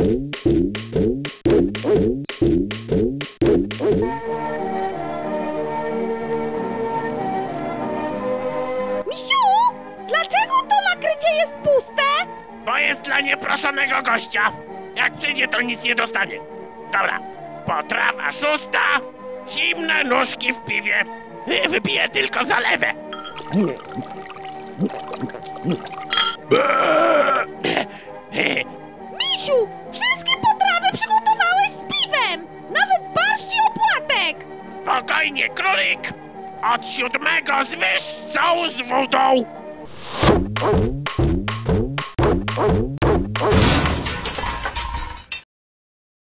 Misiu, dlaczego to nakrycie jest puste? Bo jest dla nieproszonego gościa. Jak przyjdzie, to nic nie dostanie. Dobra, potrawa szósta, zimne nóżki w piwie. Wypiję tylko zalewę. Misiu, wszystkie potrawy przygotowałeś z piwem! Nawet barszcz i opłatek! Spokojnie, królik! Od 7 z wyższą z wodą!